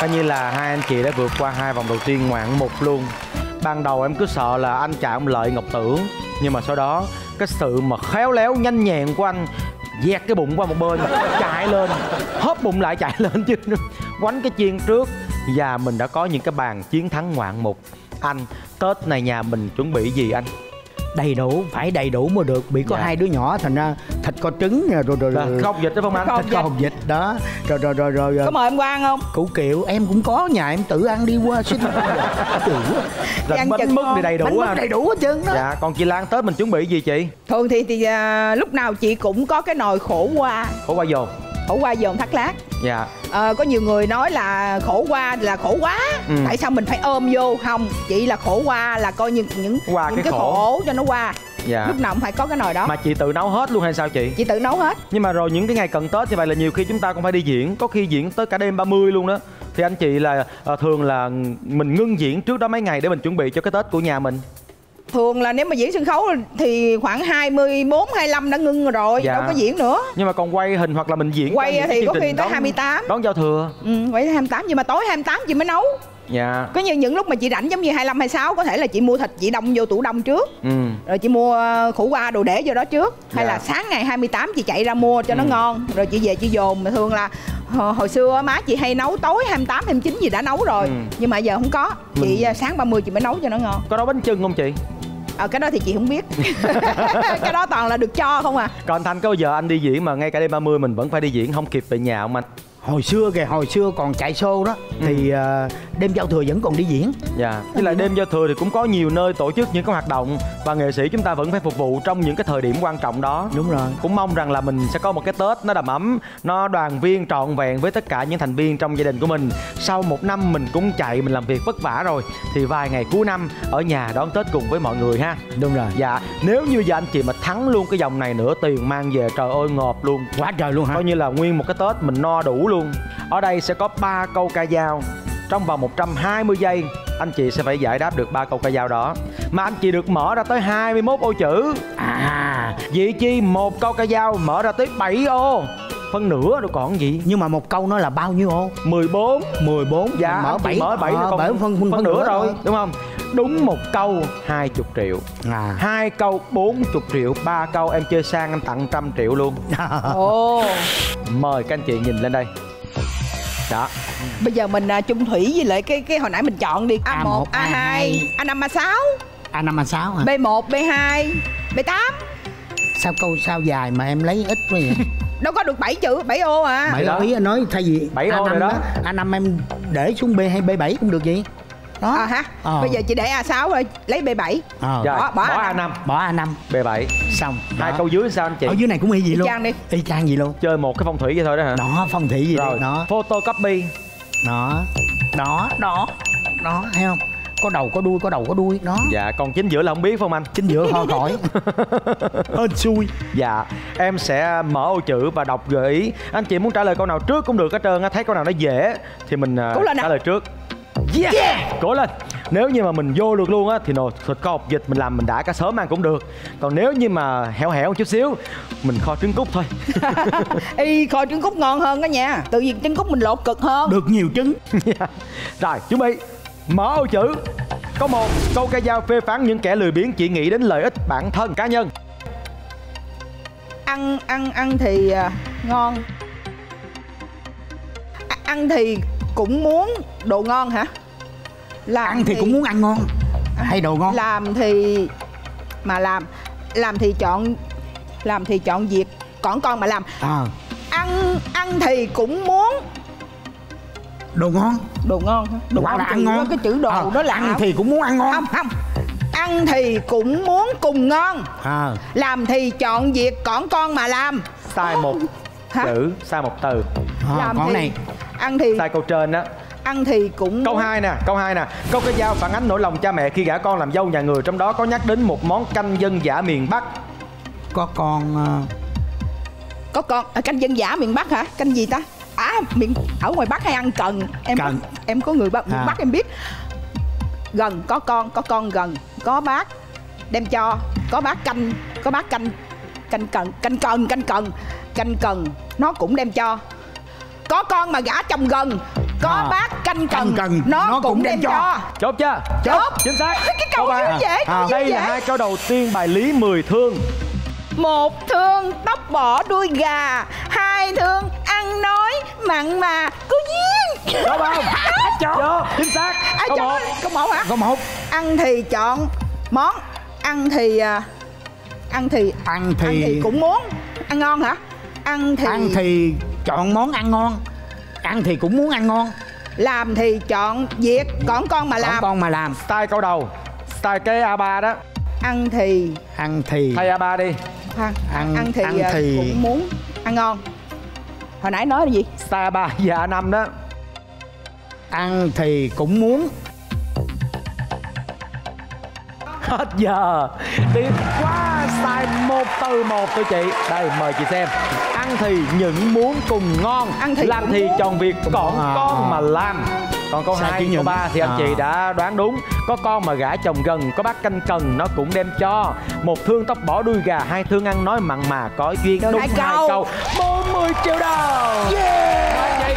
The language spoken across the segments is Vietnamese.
Coi như là hai anh chị đã vượt qua 2 vòng đầu tiên ngoạn mục luôn. Ban đầu em cứ sợ là anh chạm ông Lợi Ngọc Tưởng, nhưng mà sau đó cái sự mà khéo léo nhanh nhẹn của anh dẹt cái bụng qua một bên, chạy lên, hớp bụng lại chạy lên chứ, quánh cái chiên trước. Và mình đã có những cái bàn chiến thắng ngoạn mục. Anh, Tết này nhà mình chuẩn bị gì anh? Đầy đủ, phải đầy đủ mới được. Bị có hai đứa nhỏ thành ra thịt kho trứng rồi kho hột vịt đó không anh? Thịt kho hột vịt đó. Rồi có mời em qua ăn không? Củ kiệu em cũng có, nhà em tự ăn đi qua xin. Rồi bánh mứt thì đầy đủ. Bánh mứt đầy đủ hết trơn đó. Dạ, còn chị Lan Tết mình chuẩn bị gì chị? Thường thì lúc nào chị cũng có cái nồi khổ qua. Khổ qua dồn. Khổ qua dồn thắt lát. Dạ. Có nhiều người nói là khổ qua là khổ quá, tại sao mình phải ôm vô? Không, chị là khổ qua là coi như những cái khổ cho nó qua. Dạ. Lúc nào cũng phải có cái nồi đó. Mà chị tự nấu hết luôn hay sao chị? Chị tự nấu hết. Nhưng mà rồi những cái ngày cận Tết như vậy là nhiều khi chúng ta cũng phải đi diễn, có khi diễn tới cả đêm 30 luôn đó. Thì anh chị là thường là mình ngưng diễn trước đó mấy ngày để mình chuẩn bị cho cái Tết của nhà mình. Thường là nếu mà diễn sân khấu thì khoảng 24, 25 đã ngưng rồi, đâu có diễn nữa. Nhưng mà còn quay hình hoặc là mình diễn quay thì có khi tới 28. Đón giao thừa. Quay tới 28, nhưng mà tối 28 chị mới nấu. Dạ. Có như những lúc mà chị rảnh giống như 25, 26 có thể là chị mua thịt chị đông vô tủ đông trước. Rồi chị mua khổ qua đồ để vô đó trước. Hay là sáng ngày 28 chị chạy ra mua cho nó ngon. Rồi chị về chị dồn. Mà thường là hồi xưa má chị hay nấu tối 28, 29 gì đã nấu rồi. Nhưng mà giờ không có. Chị sáng 30 chị mới nấu cho nó ngon. Có nấu bánh chưng không chị? Cái đó thì chị không biết. Cái đó toàn là được cho không à. Còn anh Thanh có bao giờ anh đi diễn mà ngay cả đêm 30 mình vẫn phải đi diễn không kịp về nhà không anh? Hồi xưa còn chạy show đó thì đêm giao thừa vẫn còn đi diễn. Dạ. Với lại đêm giao thừa thì cũng có nhiều nơi tổ chức những cái hoạt động và nghệ sĩ chúng ta vẫn phải phục vụ trong những cái thời điểm quan trọng đó. Đúng rồi. Cũng mong rằng là mình sẽ có một cái Tết nó đầm ấm, nó đoàn viên trọn vẹn với tất cả những thành viên trong gia đình của mình. Sau một năm mình cũng chạy, mình làm việc vất vả rồi thì vài ngày cuối năm ở nhà đón Tết cùng với mọi người ha. Đúng rồi. Dạ. Nếu như giờ anh chị mà thắng luôn cái vòng này nữa, tiền mang về trời ơi ngọt luôn. Quá trời luôn hả? Coi như là nguyên một cái Tết mình no đủ luôn. Ở đây sẽ có 3 câu ca dao. Trong vòng 120 giây anh chị sẽ phải giải đáp được 3 câu ca dao đó. Mà anh chị được mở ra tới 21 ô chữ. Vị chi một câu ca dao mở ra tới 7 ô. Phân nửa rồi còn gì. Nhưng mà một câu nó là bao nhiêu ô? 14. 14. Dạ, mở 7 còn phân nửa rồi, đúng không? Đúng một câu 20 triệu. 2 câu 40 triệu. 3 câu em chơi sang em tặng 100 triệu luôn. Mời các anh chị nhìn lên đây. Đó. Bây giờ mình chung thủy với lại cái hồi nãy mình chọn đi. A1, A2, A5, A6. A5, A6 hả? B1, B2, B8. Sao câu sao dài mà em lấy ít quá vậy? Đâu có được 7 chữ, 7 ô à. 7 ô ý anh nói thay vì 7 ô rồi đó. A5 em để xuống B hay B7 cũng được vậy. Đó. Bây giờ chị để A6 rồi, lấy B7. Bỏ A5. Bỏ A5. B7. Xong. Hai câu dưới sao anh chị? Ở dưới này cũng y gì luôn. Chang đi. Y chang gì luôn. Chơi một cái phong thủy vậy thôi đó hả? Đó, phong thủy gì rồi. Đó. Photocopy. Đó. Thấy không? Có đầu có đuôi đó. Dạ, còn chính giữa là không biết phải không anh? Chính giữa thôi khỏi. Hên xui. Dạ, em sẽ mở ô chữ và đọc gợi ý. Anh chị muốn trả lời câu nào trước cũng được hết trơn á. Thấy câu nào nó dễ thì mình trả lời trước. Cố lên. Nếu như mà mình vô được luôn á thì nồi thịt kho hột vịt mình làm mình đã cả sớm ăn cũng được. Còn nếu như mà hẻo một chút xíu mình kho trứng cút thôi. Kho trứng cút ngon hơn đó nha. Tự nhiên trứng cút mình lột cực hơn. Được nhiều trứng. Rồi, chuẩn bị. Mở ô chữ. Có một câu ca dao phê phán những kẻ lười biếng chỉ nghĩ đến lợi ích bản thân cá nhân. Ăn thì ngon. Ăn thì cũng muốn đồ ngon hả? Ăn thì cũng muốn ăn ngon hay đồ ngon. Làm thì chọn việc con mà làm. Ăn thì cũng muốn đồ ngon. Đồ ngon hả? Đồ ngon là ăn ngon. Cái chữ đồ đó là ăn thì cũng muốn ăn ngon. Không. Ăn thì cũng muốn cùng ngon. Làm thì chọn việc con mà làm. Sai một chữ, sai một từ. Làm con thì này ăn thì sai câu trên đó. Ăn thì cũng Câu 2 nè. Câu ca dao phản ánh nỗi lòng cha mẹ khi gả con làm dâu nhà người, trong đó có nhắc đến một món canh dân dã miền Bắc. Có con canh dân dã miền Bắc hả? Canh gì ta? Miền ở ngoài Bắc hay ăn cần. Em có người miền Bắc em biết. Gần có con gần, có bác đem cho, có bác canh cần nó cũng đem cho. Có con mà gả chồng gần có bát canh cần nó cũng đem cho. Chốt chưa? Chốt. Chính xác. Cái câu gì nó dễ, câu gì Đây dễ. là hai câu đầu tiên bài lý 10 thương. Một thương tóc bỏ đuôi gà, hai thương ăn nói mặn mà có duyên. Chốt không? Chốt. Chính xác. Câu 1. Câu 1 hả? Câu 1. Ăn thì chọn món, ăn thì cũng muốn ăn ngon hả? Ăn thì chọn món ăn ngon, ăn thì cũng muốn ăn ngon, làm thì chọn việc, còn con mà làm. còn con mà làm. Style câu đầu, style cái A3 đó. Ăn thì thay A3 đi. ăn thì cũng muốn ăn ngon. Hồi nãy nói là gì? Style A3 và A5 đó. Ăn thì cũng muốn. Hết giờ. Tiếp qua style 1 từ 1 tụi chị. Đây mời chị xem. Ăn thì những muốn cùng ngon, ăn thì làm thì chọn việc còn con mà làm. Còn câu 2, câu 3 thì anh chị đã đoán đúng. Có con mà gả chồng gần, có bát canh cần nó cũng đem cho. Một thương tóc bỏ đuôi gà, hai thương ăn nói mặn mà có duyên. Đúng 2 câu. 40 triệu đồng. Yeah.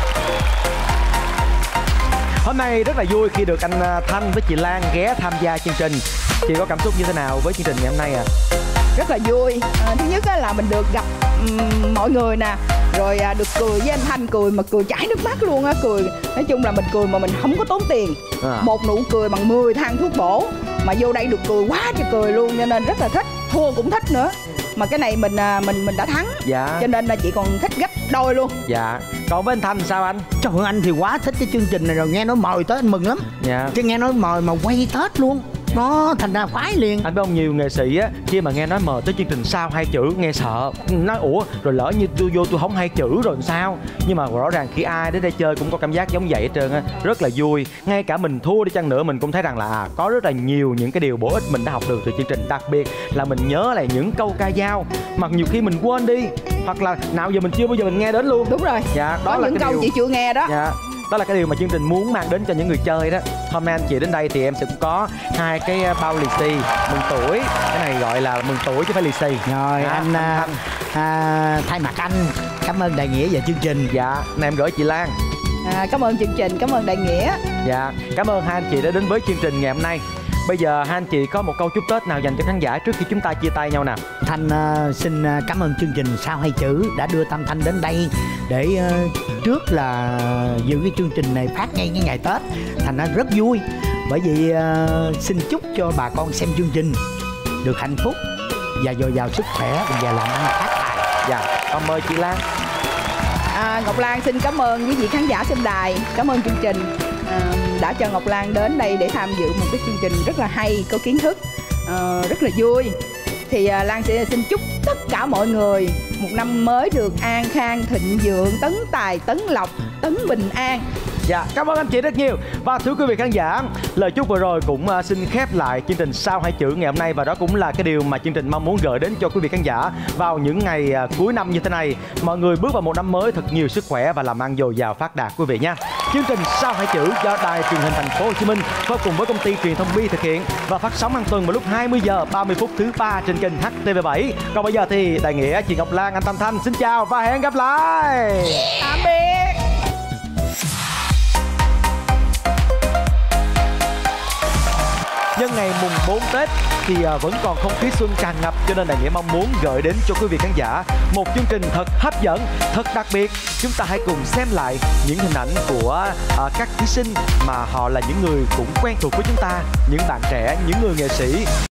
Hôm nay rất là vui khi được anh Thanh với chị Lan ghé tham gia chương trình. Chị có cảm xúc như thế nào với chương trình ngày hôm nay ạ? Rất là vui. Thứ nhất là mình được gặp mọi người nè, rồi được cười với anh Thanh, cười mà cười chảy nước mắt luôn á, cười. Nói chung là mình cười mà mình không có tốn tiền. Một nụ cười bằng 10 thang thuốc bổ, mà vô đây được cười quá trời cười luôn, cho nên rất là thích. Thua cũng thích nữa, mà cái này mình đã thắng. Dạ. Cho nên là chị còn thích gấp đôi luôn. Dạ. Còn với anh Thanh sao anh? Trời ơi, anh thì quá thích cái chương trình này rồi, nghe nói mời tới anh mừng lắm. Dạ. Chứ nghe nói mời mà quay Tết luôn, nó thành ra khoái liền. Anh biết không, nhiều nghệ sĩ á khi mà nghe nói mời tới chương trình sao 2 chữ nghe sợ, nói ủa rồi lỡ như tôi vô tôi không 2 chữ rồi sao. Nhưng mà rõ ràng khi ai đến đây chơi cũng có cảm giác giống vậy hết trơn á, rất là vui. Ngay cả mình thua đi chăng nữa mình cũng thấy rằng là có rất là nhiều những cái điều bổ ích mình đã học được từ chương trình, đặc biệt là mình nhớ lại những câu ca dao mà nhiều khi mình quên đi, hoặc là nào giờ mình chưa bao giờ mình nghe đến luôn. Đúng rồi. Dạ, đó có là những cái câu điều chị chưa nghe đó. Dạ. Đó là cái điều mà chương trình muốn mang đến cho những người chơi đó. Hôm nay anh chị đến đây thì em sẽ cũng có 2 cái bao lì xì mừng tuổi. Cái này gọi là mừng tuổi chứ không phải lì xì. Rồi anh thay mặt anh cảm ơn Đại Nghĩa và chương trình. Dạ, này em gửi chị Lan. Cảm ơn chương trình, cảm ơn Đại Nghĩa. Dạ, cảm ơn hai anh chị đã đến với chương trình ngày hôm nay. Bây giờ hai anh chị có một câu chúc Tết nào dành cho khán giả trước khi chúng ta chia tay nhau nào? Thanh xin cảm ơn chương trình Sao 2 chữ đã đưa Tâm Thanh đến đây để trước là dự cái chương trình này phát ngay cái ngày Tết. Thành ra rất vui. Bởi vì xin chúc cho bà con xem chương trình được hạnh phúc và dồi dào sức khỏe và làm ăn phát tài. Dạ, con mời chị Lan. Ngọc Lan xin cảm ơn quý vị khán giả xem đài. Cảm ơn chương trình đã cho Ngọc Lan đến đây để tham dự một cái chương trình rất là hay, có kiến thức, rất là vui. Thì Lan sẽ xin chúc tất cả mọi người một năm mới được an khang thịnh vượng, tấn tài tấn lộc, tấn bình an. Dạ, cảm ơn anh chị rất nhiều. Và thưa quý vị khán giả, lời chúc vừa rồi cũng xin khép lại chương trình Sao 2 chữ ngày hôm nay. Và đó cũng là cái điều mà chương trình mong muốn gửi đến cho quý vị khán giả vào những ngày cuối năm như thế này. Mọi người bước vào một năm mới thật nhiều sức khỏe và làm ăn dồi dào phát đạt quý vị nha. Chương trình Sao 2 chữ do Đài Truyền hình Thành phố Hồ Chí Minh phối cùng với công ty truyền thông Bi thực hiện và phát sóng hàng tuần vào lúc 20 giờ 30 phút thứ 3 trên kênh HTV7. Còn bây giờ thì Đại Nghĩa, chị Ngọc Lan, anh Tâm Thanh xin chào và hẹn gặp lại. Tạm biệt. Nhân ngày mùng 4 Tết thì vẫn còn không khí xuân tràn ngập, cho nên Đại Nghĩa mong muốn gửi đến cho quý vị khán giả một chương trình thật hấp dẫn, thật đặc biệt. Chúng ta hãy cùng xem lại những hình ảnh của các thí sinh mà họ là những người cũng quen thuộc với chúng ta, những bạn trẻ, những người nghệ sĩ